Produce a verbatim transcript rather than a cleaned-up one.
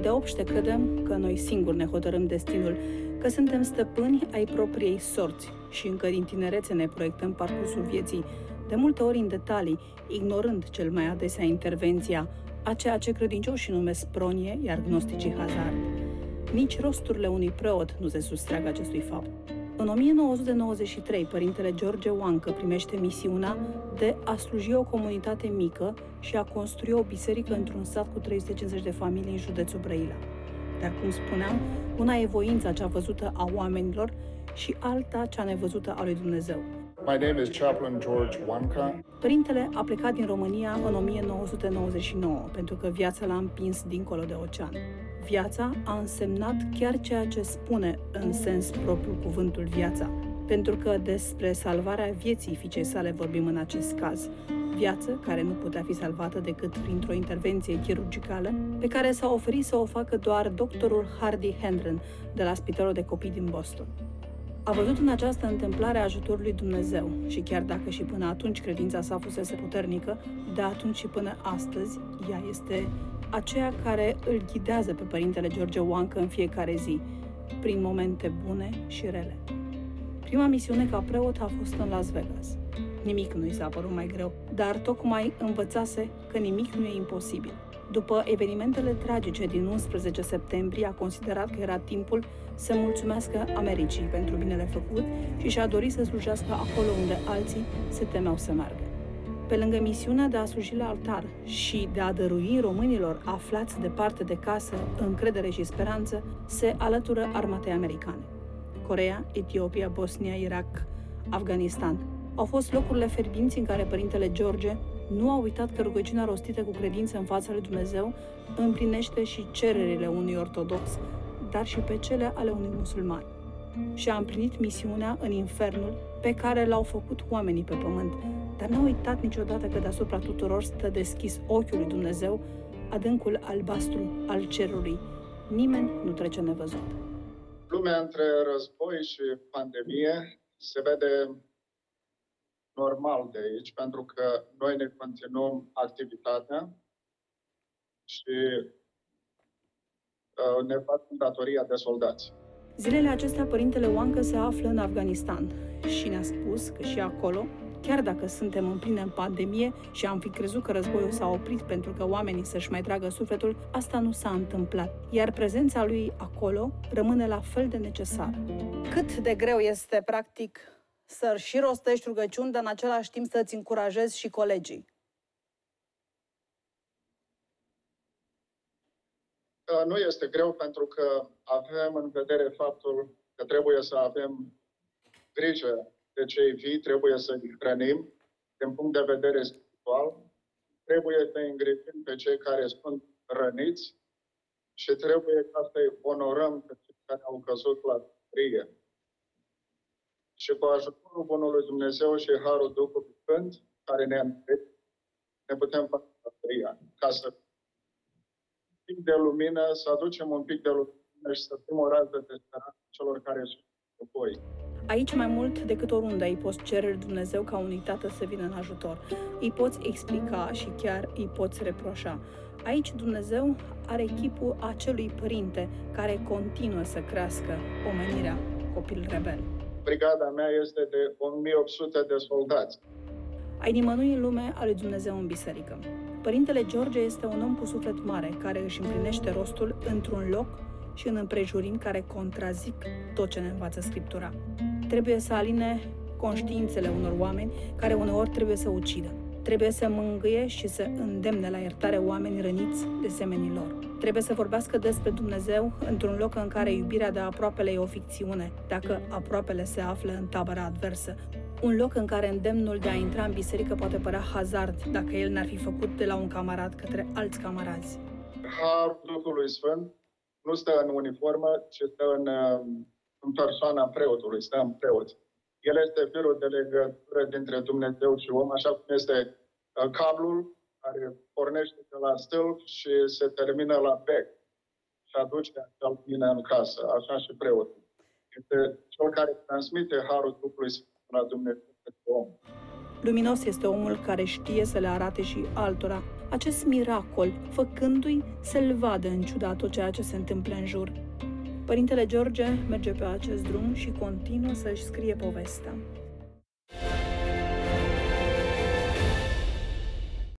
îndeopște credem că noi singuri ne hotărâm destinul, că suntem stăpâni ai propriei sorți și încă din tinerețe ne proiectăm parcursul vieții, de multe ori în detalii, ignorând cel mai adesea intervenția a ceea ce credincioșii numesc pronie, iar gnosticii hazard. Nici rosturile unui preot nu se sustrag acestui fapt. În o mie nouă sute nouăzeci și trei, părintele George Oancă primește misiunea de a sluji o comunitate mică și a construi o biserică într-un sat cu trei sute cincizeci de familii în județul Brăila. Dar, cum spuneam, una e voința cea văzută a oamenilor și alta cea nevăzută a lui Dumnezeu. My name is Chaplain George Oancă. Părintele a plecat din România în o mie nouă sute nouăzeci și nouă, pentru că viața l-a împins dincolo de ocean. Viața a însemnat chiar ceea ce spune în sens propriu cuvântul viața, pentru că despre salvarea vieții fiicei sale vorbim în acest caz. Viață care nu putea fi salvată decât printr-o intervenție chirurgicală, pe care s-a oferit să o facă doar doctorul Hardy Hendren de la Spitalul de Copii din Boston. A văzut în această întâmplare ajutorul lui Dumnezeu și chiar dacă și până atunci credința sa fusese puternică, de atunci și până astăzi, ea este aceea care îl ghidează pe părintele George Oancă în fiecare zi, prin momente bune și rele. Prima misiune ca preot a fost în Las Vegas. Nimic nu i s-a părut mai greu, dar tocmai învățase că nimic nu e imposibil. După evenimentele tragice din unsprezece septembrie, a considerat că era timpul să mulțumească Americii pentru binele făcut și și-a dorit să slujească acolo unde alții se temeau să meargă. Pe lângă misiunea de a sluji la altar și de a dărui românilor aflați departe de casă încredere și speranță, se alătură armatei americane. Coreea, Etiopia, Bosnia, Irak, Afganistan au fost locurile fierbinți în care părintele George nu a uitat că rugăciunea rostită cu credință în fața lui Dumnezeu împlinește și cererile unui ortodox, dar și pe cele ale unui musulman. Și a împlinit misiunea în infernul pe care l-au făcut oamenii pe pământ, dar n-a uitat niciodată că deasupra tuturor stă deschis ochiul lui Dumnezeu, adâncul albastru al cerului. Nimeni nu trece nevăzut. Lumea între război și pandemie se vede normal de aici, pentru că noi ne continuăm activitatea și uh, ne facem datoria de soldați. Zilele acestea, părintele Oancă se află în Afganistan și ne-a spus că și acolo, chiar dacă suntem în plină pandemie și am fi crezut că războiul s-a oprit pentru că oamenii să-și mai tragă sufletul, asta nu s-a întâmplat, iar prezența lui acolo rămâne la fel de necesară. Cât de greu este, practic, să și rostești rugăciuni, dar în același timp să-ți încurajezi și colegii? Nu este greu pentru că avem în vedere faptul că trebuie să avem grijă de cei vii, trebuie să-i hrănim din punct de vedere spiritual, trebuie să îngrijim pe cei care sunt răniți și trebuie ca să-i onorăm pe cei care au căzut la strie. Și cu ajutorul Bunului Dumnezeu și Harul Duhului Sfânt, care ne întrebi, ne putem face datoria. Ca să un pic de lumină, să aducem un pic de lumină și să fim o rază de speranță celor care sunt cu voi. Aici, mai mult decât oriunde, îi poți cere lui Dumnezeu ca unui tată să vină în ajutor. Îi poți explica și chiar îi poți reproșa. Aici Dumnezeu are chipul acelui părinte care continuă să crească omenirea copil rebel. Brigada mea este de o mie opt sute de soldați. Ai nimănui în lume a lui Dumnezeu în biserică. Părintele George este un om cu suflet mare, care își împlinește rostul într-un loc și în împrejurimi care contrazic tot ce ne învață Scriptura. Trebuie să aline conștiințele unor oameni care uneori trebuie să ucidă. Trebuie să mângâie și să îndemne la iertare oameni răniți de semenii lor. Trebuie să vorbească despre Dumnezeu într-un loc în care iubirea de aproapele e o ficțiune, dacă aproapele se află în tabăra adversă. Un loc în care îndemnul de a intra în biserică poate părea hazard dacă el n-ar fi făcut de la un camarad către alți camarazi. Harul Duhului Sfânt nu stă în uniformă, ci stă în, în persoana preotului, stă în preot. El este firul de legătură dintre Dumnezeu și om, așa cum este cablul care pornește de la stâlp și se termină la bec și aduce acea lumină în casă, așa și preotul. Este cel care transmite Harul Duhului Sfânt la Dumnezeu pentru om. Luminos este omul care știe să le arate și altora acest miracol, făcându-i să-l vadă în ciuda tot ceea ce se întâmplă în jur. Părintele George merge pe acest drum și continuă să-și scrie povestea.